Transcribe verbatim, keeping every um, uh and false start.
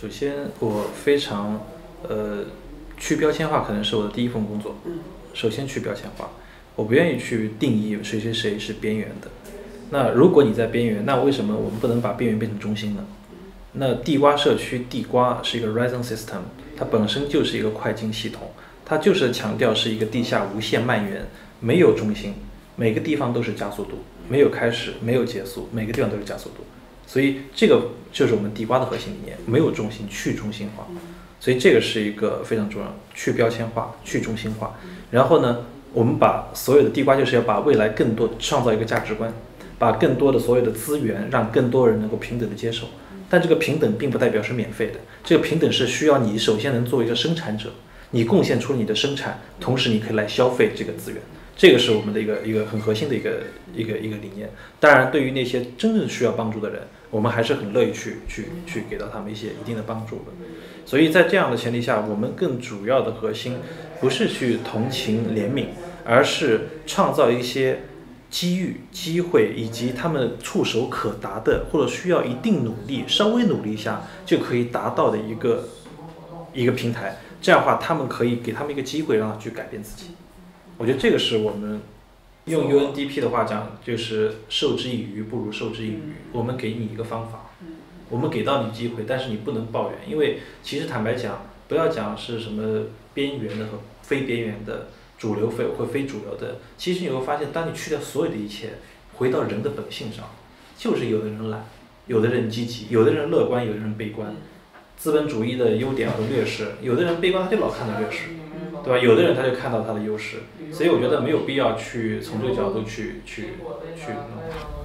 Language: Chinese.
首先我非常呃去标签化可能是我的第一份工作。首先去标签化，我不愿意去定义谁谁谁是边缘的。那如果你在边缘，那为什么我们不能把边缘变成中心呢？那地瓜社区，地瓜是一个 Residency system， 它本身就是一个快进系统，它就是强调是一个地下无限蔓延，没有中心，每个地方都是加速度，没有开始，没有结束，每个地方都是加速度。所以这个就是我们地瓜的核心理念，没有中心，去中心化。所以这个是一个非常重要，去标签化，去中心化。然后呢，我们把所有的地瓜就是要把未来更多创造一个价值观，把更多的所有的资源让更多人能够平等的接受。但这个平等并不代表是免费的，这个平等是需要你首先能作为一个生产者，你贡献出你的生产，同时你可以来消费这个资源。这个是我们的一个一个很核心的一个一个一个理念。当然，对于那些真正需要帮助的人，我们还是很乐意去去去给到他们一些一定的帮助的。所以在这样的前提下，我们更主要的核心不是去同情怜悯，而是创造一些机遇、机会以及他们触手可达的，或者需要一定努力、稍微努力一下就可以达到的一个一个平台。这样的话，他们可以给他们一个机会，让他去改变自己。我觉得这个是我们用 U N D P 的话讲，就是授之以鱼不如授之以渔。我们给你一个方法，我们给到你机会，但是你不能抱怨，因为其实坦白讲，不要讲是什么边缘的和非边缘的，主流非或非主流的，其实你会发现，当你去掉所有的一切，回到人的本性上，就是有的人懒，有的人积极，有的人乐观，有的人悲观。资本主义的优点和劣势，有的人悲观他就老看到劣势，对吧？有的人他就看到他的优势，所以我觉得没有必要去从这个角度去去去弄。